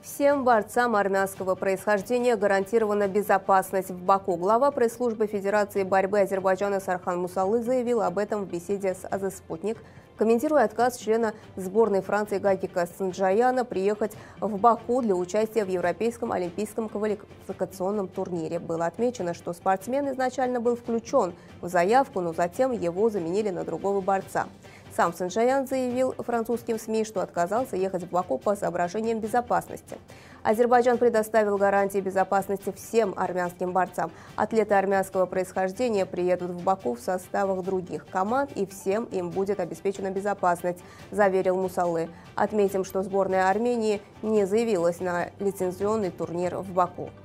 Всем борцам армянского происхождения гарантирована безопасность в Баку. Глава пресс-службы Федерации борьбы Азербайджана Сархан Мусалы заявил об этом в беседе с АЗ «Спутник», комментируя отказ члена сборной Франции Гагика Санджаяна приехать в Баку для участия в Европейском олимпийском квалификационном турнире. Было отмечено, что спортсмен изначально был включен в заявку, но затем его заменили на другого борца. Сам Санджаян заявил французским СМИ, что отказался ехать в Баку по соображениям безопасности. Азербайджан предоставил гарантии безопасности всем армянским борцам. Атлеты армянского происхождения приедут в Баку в составах других команд, и всем им будет обеспечена безопасность, заверил Мусалы. Отметим, что сборная Армении не заявилась на лицензионный турнир в Баку.